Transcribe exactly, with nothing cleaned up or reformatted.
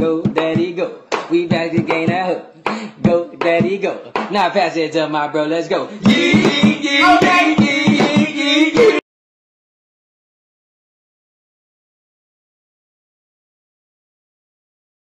Go, daddy, go. We back to gain that hook. Go, daddy, go. Now pass it to my bro, let's go. Yeah, yeah, yeah.